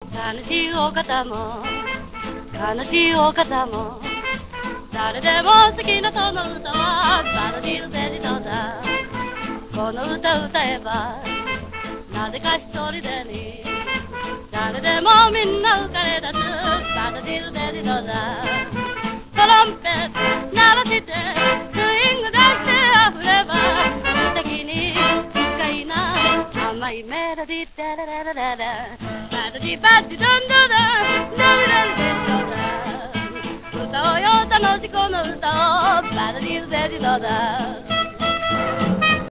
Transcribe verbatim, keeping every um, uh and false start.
悲しいお方も悲しいお方も誰でも好きなその歌はバラディルベリドだ。この歌歌えばなぜか一人でに誰でもみんな浮かれ出すバラディルベリドだ。トランペット鳴らしてスイング出して溢れば素敵に不快な甘いメロディーダラララララバラディバッチドンドドンダルダルデリドだ。歌おうよ楽しこの歌をバラディルベリドだ。